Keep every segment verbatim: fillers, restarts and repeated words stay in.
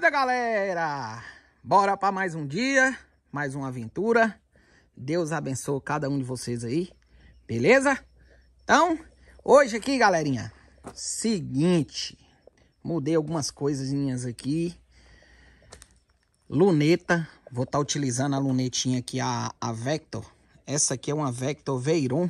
Cuida, galera! Bora para mais um dia, mais uma aventura. Deus abençoe cada um de vocês aí, beleza? Então, hoje aqui, galerinha, seguinte, mudei algumas coisinhas aqui. Luneta, vou estar tá utilizando a lunetinha aqui, a, a Vector. Essa aqui é uma Vector Veyron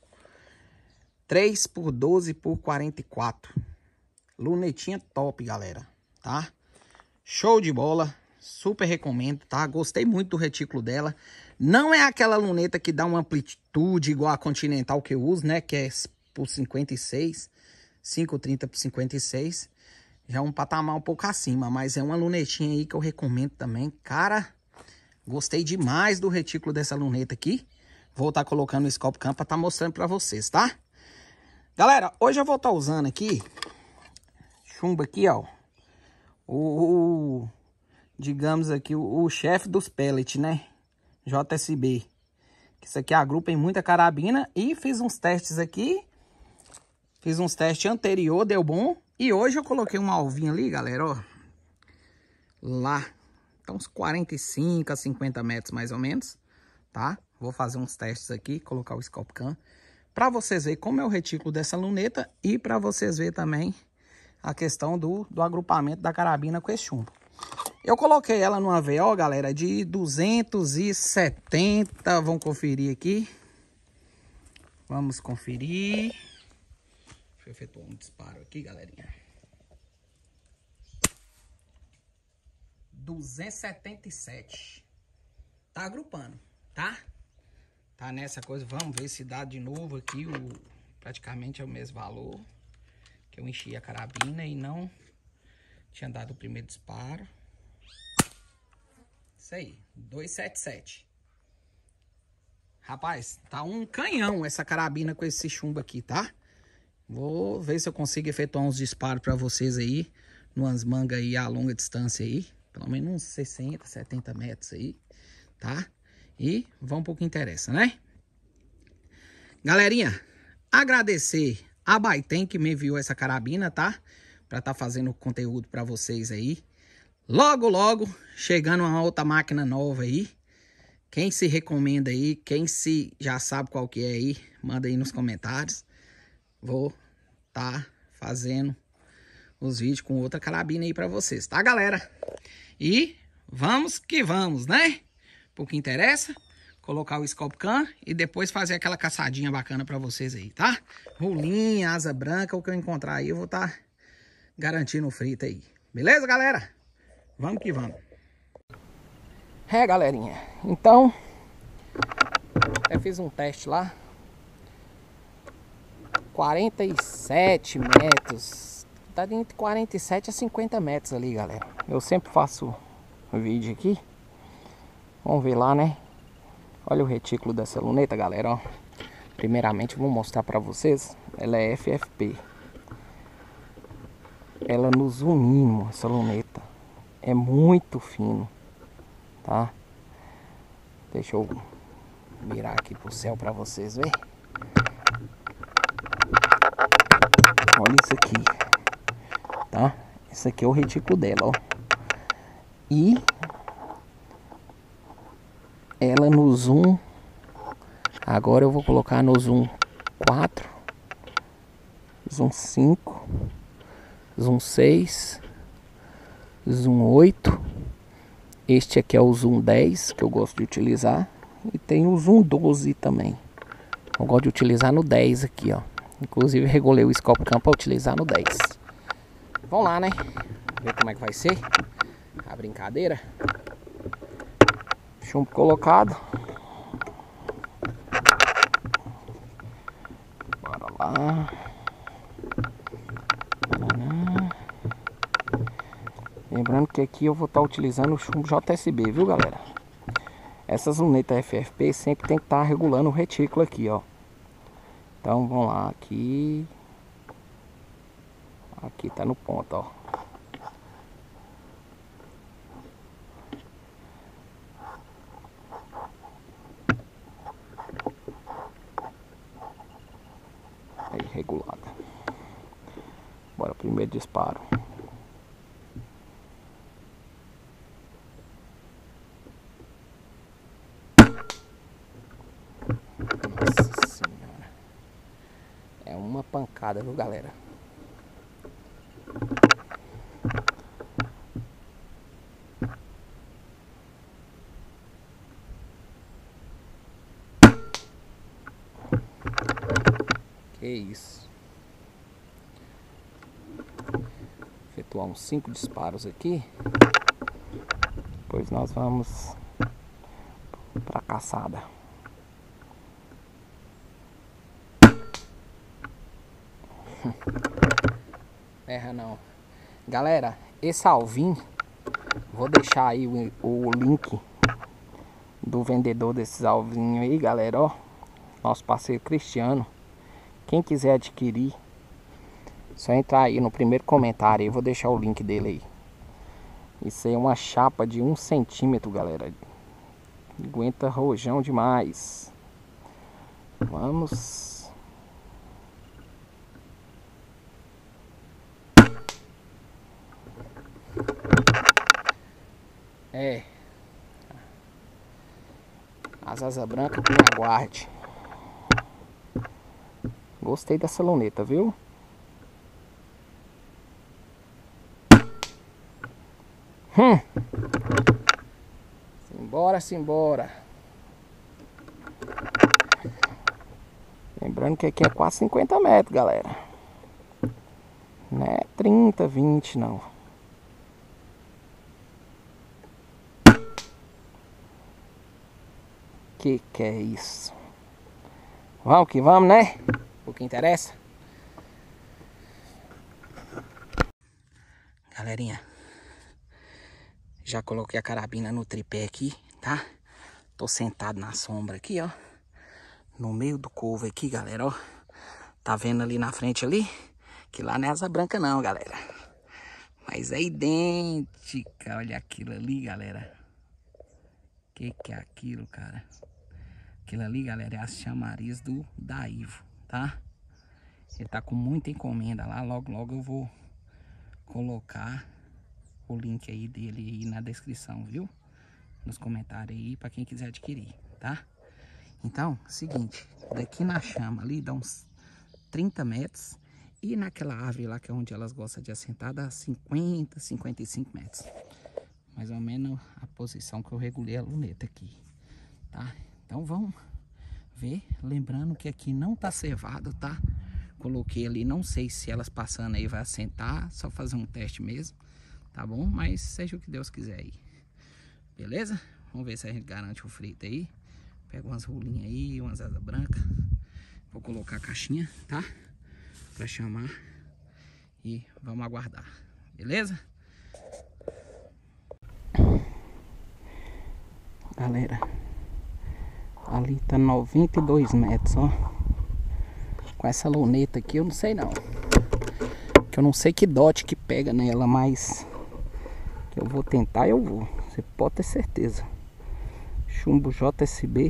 três por doze por quarenta e quatro. Lunetinha top, galera, tá? Show de bola, super recomendo, tá? Gostei muito do retículo dela. Não é aquela luneta que dá uma amplitude igual a Continental que eu uso, né? Que é por cinquenta e seis, quinhentos e trinta por cinquenta e seis. Já é um patamar um pouco acima, mas é uma lunetinha aí que eu recomendo também. Cara, gostei demais do retículo dessa luneta aqui. Vou estar colocando no Scope Cam para estar mostrando para vocês, tá? Galera, hoje eu vou estar usando aqui chumbo aqui, ó. O, o digamos aqui, o, o chefe dos pellets, né? J S B. Isso aqui agrupa em muita carabina. E fiz uns testes aqui. Fiz uns testes anterior, deu bom. E hoje eu coloquei um alvinho ali, galera, ó. Lá. Então uns quarenta e cinco a cinquenta metros mais ou menos. Tá? Vou fazer uns testes aqui, colocar o Scope Cam. Pra vocês verem como é o retículo dessa luneta. E pra vocês verem também a questão do, do agrupamento da carabina com esse chumbo. Eu coloquei ela numa V O, galera, de duzentos e setenta. Vamos conferir aqui. Vamos conferir. Deixa eu efetuar um disparo aqui, galerinha. duzentos e setenta e sete. Tá agrupando, tá? Tá nessa coisa. Vamos ver se dá de novo aqui. O, praticamente é o mesmo valor. Que eu enchi a carabina e não tinha dado o primeiro disparo. Isso aí, duzentos e setenta e sete. Rapaz, tá um canhão essa carabina com esse chumbo aqui, tá? Vou ver se eu consigo efetuar uns disparos pra vocês aí. Numas mangas aí a longa distância aí. Pelo menos uns sessenta, setenta metros aí, tá? E vamos pro que interessa, né? Galerinha, agradecer a Baiten que me enviou essa carabina, tá? Pra tá fazendo conteúdo pra vocês aí. Logo, logo, chegando uma outra máquina nova aí. Quem se recomenda aí, quem se já sabe qual que é aí, manda aí nos comentários. Vou tá fazendo os vídeos com outra carabina aí pra vocês, tá, galera? E vamos que vamos, né? Por que interessa. Colocar o Scope Cam e depois fazer aquela caçadinha bacana pra vocês aí, tá? Rolinha, asa branca, o que eu encontrar aí eu vou estar tá garantindo o frito aí. Beleza, galera? Vamos que vamos. É, galerinha. Então, eu fiz um teste lá. quarenta e sete metros. Tá entre quarenta e sete a cinquenta metros ali, galera. Eu sempre faço um vídeo aqui. Vamos ver lá, né? Olha o retículo dessa luneta, galera, ó. Primeiramente, vou mostrar pra vocês. Ela é F F P. Ela no zoom mínimo, essa luneta. É muito fino, tá? Deixa eu virar aqui pro céu pra vocês verem. Olha isso aqui, tá? Esse aqui é o retículo dela, ó. E ela no zoom, agora eu vou colocar no zoom quatro, zoom cinco, zoom seis, zoom oito. Este aqui é o zoom dez, que eu gosto de utilizar. E tem o zoom doze também. Eu gosto de utilizar no dez aqui, ó. Inclusive regulei o Scope Cam para utilizar no dez. Vamos lá, né? Ver como é que vai ser a brincadeira. Chumbo colocado. Bora lá. Lembrando que aqui eu vou estar utilizando o chumbo J S B, viu, galera? Essas lunetas F F P sempre tem que estar regulando o retículo aqui, ó. Então vamos lá, aqui. Aqui tá no ponto, ó. Aí, regulada. Bora, primeiro disparo. pancada, viu, galera? Que isso. Efetuar uns cinco disparos aqui. Depois nós vamos pra caçada. Erra não. Galera, esse alvinho, vou deixar aí o, o link do vendedor desses alvinhos aí, galera, ó. Nosso parceiro Cristiano. Quem quiser adquirir, só entrar aí no primeiro comentário aí, vou deixar o link dele aí. Isso aí é uma chapa de um centímetro, galera. Aguenta rojão demais. Vamos. É. As asas brancas que me aguarde. Gostei dessa luneta, viu? Hum. Simbora, simbora. Lembrando que aqui é quase cinquenta metros, galera. Não é trinta, vinte, não. Que que é isso? Vamos que vamos, né? O que interessa. Galerinha, já coloquei a carabina no tripé aqui, tá? Tô sentado na sombra aqui, ó. No meio do couve aqui, galera, ó. Tá vendo ali na frente ali? Que lá não é asa branca não, galera. Mas é idêntica. Olha aquilo ali, galera. Que que é aquilo, cara? Aquilo ali, galera, é as chamariz do Daivo, tá? Ele tá com muita encomenda lá. Logo, logo eu vou colocar o link aí dele aí na descrição, viu? Nos comentários aí, pra quem quiser adquirir, tá? Então, seguinte, daqui na chama ali dá uns trinta metros. E naquela árvore lá, que é onde elas gostam de assentar, dá cinquenta, cinquenta e cinco metros. Mais ou menos a posição que eu regulei a luneta aqui, tá? Então vamos ver. Lembrando que aqui não tá cevado, tá? Coloquei ali, não sei se elas passando aí vai assentar. Só fazer um teste mesmo, tá bom? Mas seja o que Deus quiser aí. Beleza? Vamos ver se a gente garante o frito aí. Pega umas rolinhas aí, umas asas brancas. Vou colocar a caixinha, tá? Pra chamar. E vamos aguardar. Beleza? Galera, ali tá noventa e dois metros, ó. Com essa luneta aqui eu não sei não. Que eu não sei que dote que pega nela, mas que eu vou tentar, eu vou. Você pode ter certeza. Chumbo J S B.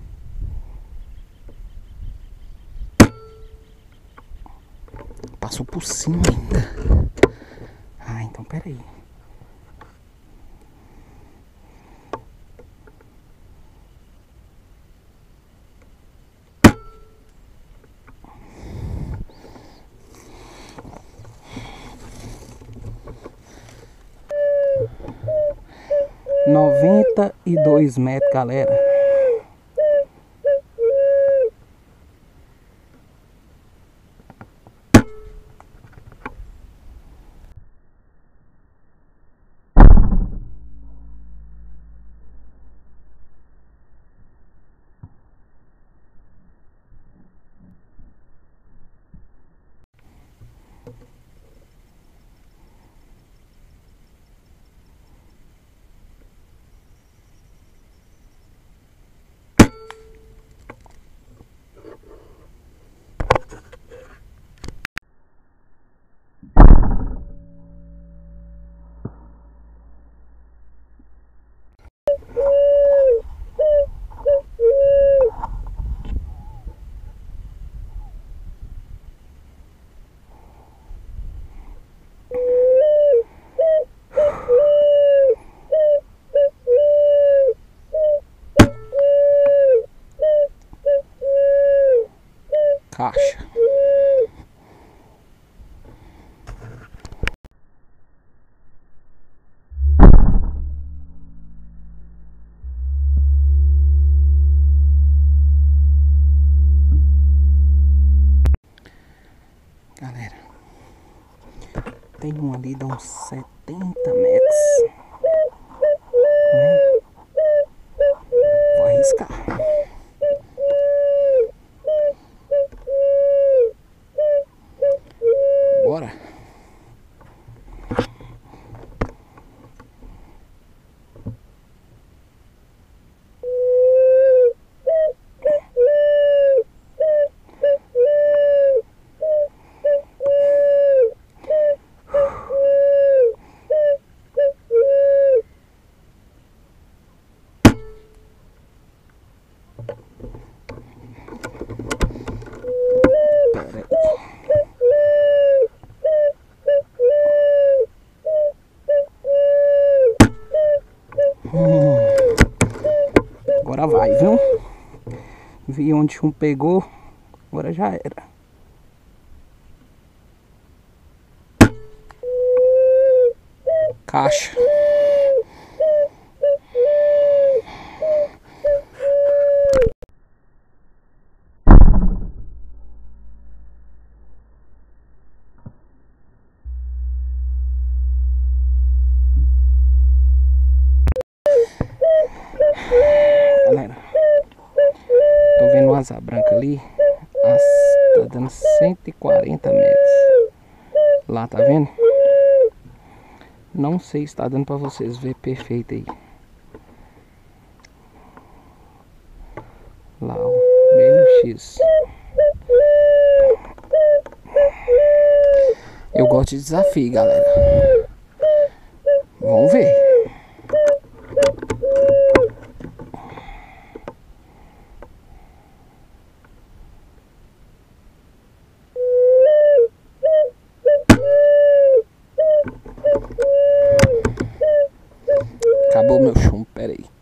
Passou por cima ainda. Ah, então pera aí. noventa e dois metros, galera. Tem um ali, dá uns setenta metros. Né? Vou arriscar. Bora. Hum. Agora vai, viu? Vi onde um pegou, agora já era. Caixa. Galera, tô vendo uma asa branca ali. As, tá dando cento e quarenta metros. Lá, tá vendo? Não sei se tá dando pra vocês ver perfeito aí. Lá, ó, bem no X. Eu gosto de desafio, galera. Vamos ver. Acabou meu chumbo, pera aí.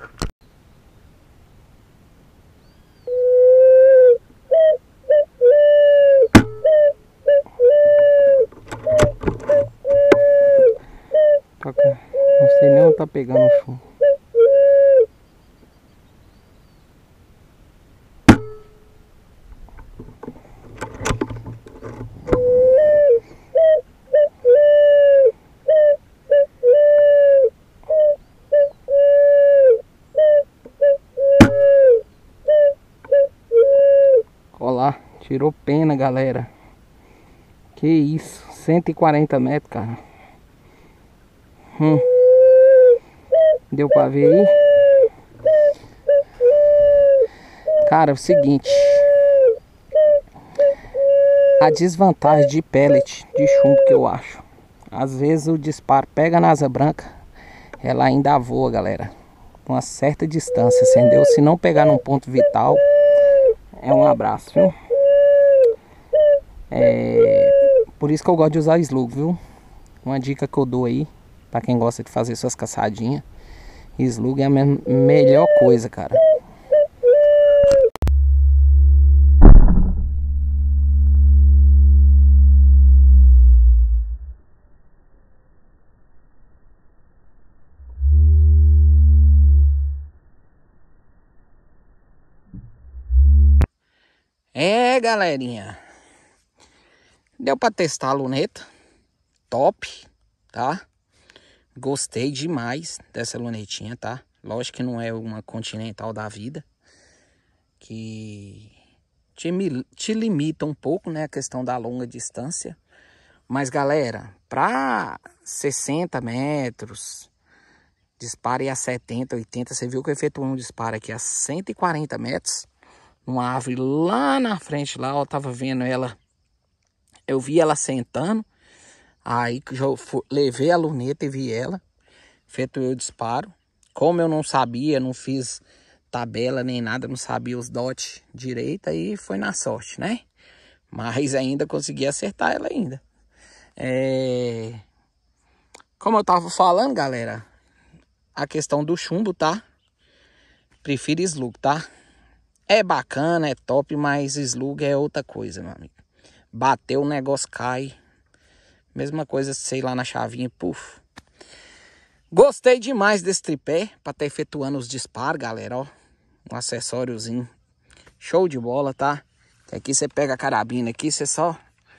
Não sei nem onde tá pegando o chumbo. Olha lá, tirou pena, galera. Que isso, cento e quarenta metros, cara. Hum. Deu pra ver aí? Cara, é o seguinte. A desvantagem de pellet, de chumbo que eu acho. Às vezes o disparo pega na asa branca, ela ainda voa, galera. Uma certa distância, entendeu? Se não pegar num ponto vital, é um abraço, viu? É... Por isso que eu gosto de usar slug, viu? Uma dica que eu dou aí, pra quem gosta de fazer suas caçadinhas. Slug é a me melhor coisa, cara. É, galerinha. Deu pra testar a luneta. Top, tá? Gostei demais dessa lunetinha, tá? Lógico que não é uma Continental da vida, que te, te limita um pouco, né? A questão da longa distância. Mas, galera, pra sessenta metros, dispare a setenta, oitenta. Você viu que eu efetuei um disparo aqui a cento e quarenta metros. Uma árvore lá na frente, lá, eu tava vendo ela. Eu vi ela sentando. Aí eu levei a luneta e vi ela. Efetuei o disparo. Como eu não sabia, não fiz tabela nem nada, não sabia os dots direito, aí foi na sorte, né? Mas ainda consegui acertar ela ainda. É... Como eu tava falando, galera, a questão do chumbo, tá? Prefiro slug, tá? É bacana, é top, mas slug é outra coisa, meu amigo. Bateu, o negócio cai. Mesma coisa, sei lá, na chavinha, puf. Gostei demais desse tripé para estar efetuando os disparos, galera, ó. Um acessóriozinho show de bola, tá? Que aqui você pega a carabina aqui, você só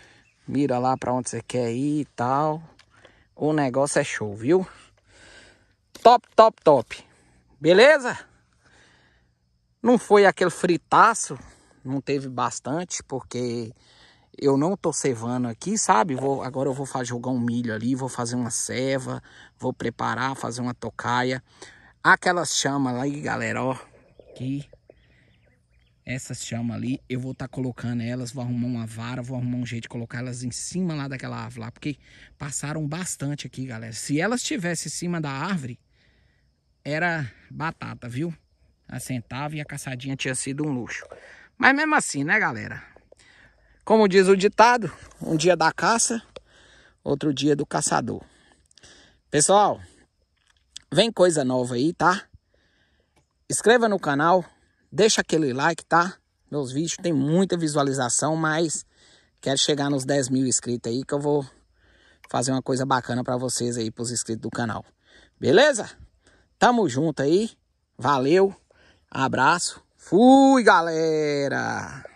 Mira lá pra onde você quer ir e tal. O negócio é show, viu? Top, top, top. Beleza? Não foi aquele fritaço. Não teve bastante, porque eu não tô cevando aqui, sabe? Vou, agora eu vou fazer, jogar um milho ali, vou fazer uma ceva, vou preparar, fazer uma tocaia. Aquelas chamas aí, galera, ó. Aqui. Essas chamas ali, eu vou estar tá colocando elas, vou arrumar uma vara, vou arrumar um jeito de colocar elas em cima lá daquela árvore lá, porque passaram bastante aqui, galera. Se elas estivessem em cima da árvore, era batata, viu? Assentava e a caçadinha tinha sido um luxo. Mas mesmo assim, né, galera? Como diz o ditado, um dia da caça, outro dia do caçador. Pessoal, vem coisa nova aí, tá? Inscreva no canal. Deixa aquele like, tá? Meus vídeos tem muita visualização, mas quero chegar nos dez mil inscritos aí, que eu vou fazer uma coisa bacana pra vocês aí, pros inscritos do canal. Beleza? Tamo junto aí. Valeu. Abraço. Fui, galera!